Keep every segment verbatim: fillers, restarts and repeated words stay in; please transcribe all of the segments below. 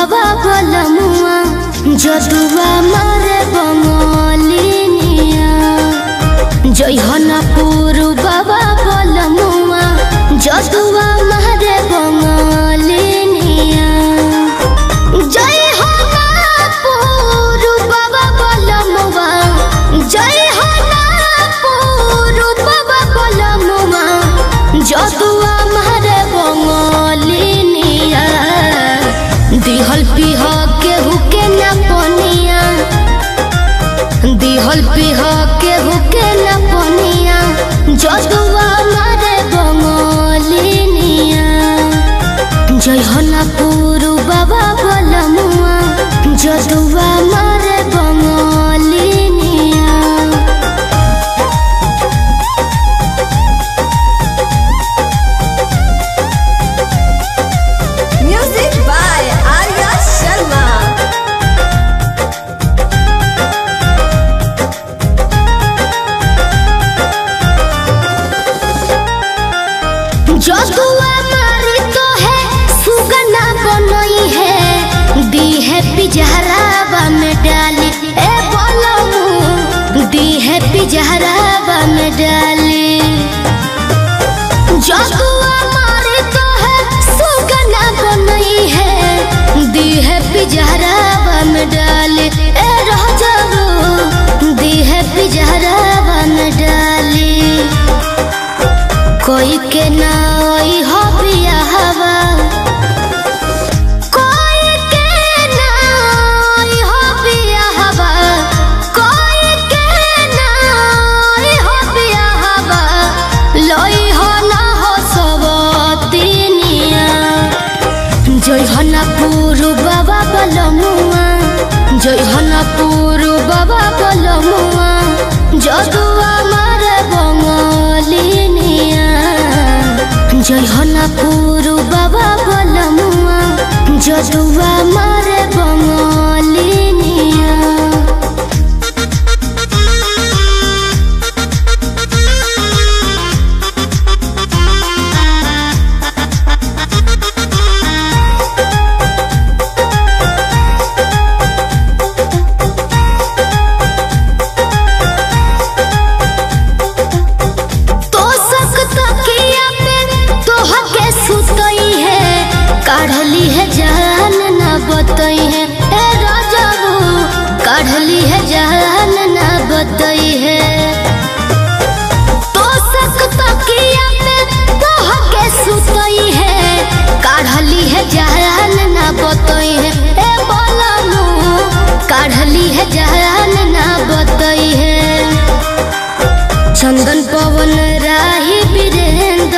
बाबा बलमुआ जदुआ मारे बंगलिनिया जयहनापुर बाबा बलमुआ जदुआ मारे बंगलिनिया जयहनापुर बाबा बलमुआ जयहनापुर बाबा बलमुआ जदुआ मारे बंगलिनिया दिहल पिह केहू के न पनिया दिहल पिह केहू के न पनिया जदुआ मारे बंगलिनिया जयहनापुर बाबा बलमुआ जदुआ मारे बंगलिनिया। Music by Arya Sharma. जदुआ मारी तो है सुगना बनई है दी है पिजहरावा में डाली ए बलमू दी है पिजहरावा में डाली जदुआ मारी तो है सुगना बनई है दी है पिजहरावा में डाली ए रह जाओ दी है पिजहरावा में डाली कोई के नाई हो बियाहवा कोई के नाई हो बियाहवा कोई के नाई हो बियाहवा लोई हो ना हो सबतिनिया जयहनापुर बाबा बलमुआ जयहनापुर बाबा बलमुआ जदुआ मारे बंगलिनिया जयहनापुर बाबा बलमुआ जदुआ मारे बंगलिनिया। काढ़ली है जान ना बतई है ए राजाबू काढ़ली है जान ना बतई है तो सक तकिया पे तोह के सुतई है काढ़ली है जान ना बतई है ए बलमू काढ़ली है जान ना बतई है चंदन पवन राही वीरेंद्र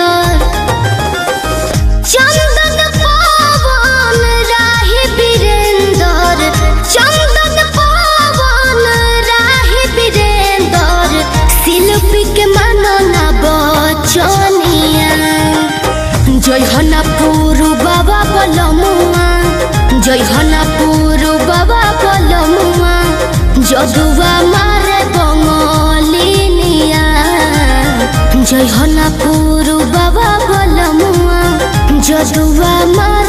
चंदन पवन राही वीरेंद्र चंदन पवन राही वीरेंद्र शिल्पी के मानना बचनिया जयहनापुर बाबा बलमुआ जयहनापुर बाबा बलमुआ जदुआ मारे बंगलिनिया जयहनापुर बाबा बलमुआ जदुआ मारे